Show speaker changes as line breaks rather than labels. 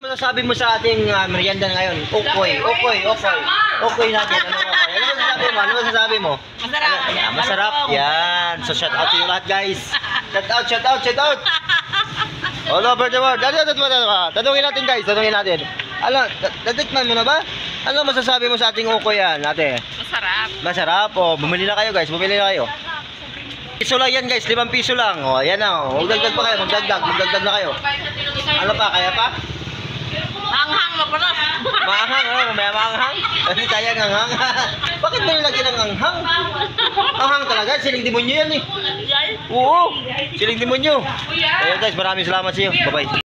Masasabi mo sa ating merienda ngayon? Okoy natin. Ano masasabi mo?
Masarap.
Masarap. Yan. So shout out to you lahat, guys. Shout out. All over the world. Tanungin natin, guys. Alam, natikman mo na ba? Ano masasabi mo sa ating okoy yan, ate? Masarap. Oh, bumili na kayo, guys. Piso lang yan, guys. 5 piso lang. Oh, ayan na. Oh. Magdagdag pa kayo. Magdagdag na kayo. Ano pa? Kaya pa?
Manghang maparas.
Maanghang, may maanghang. Kasi kaya nganghang. Bakit mo nilagyan ng anghang? Anghang talaga, siling demonyo yan eh. Oo, siling demonyo. Ayun guys, maraming salamat sa iyo. Bye-bye.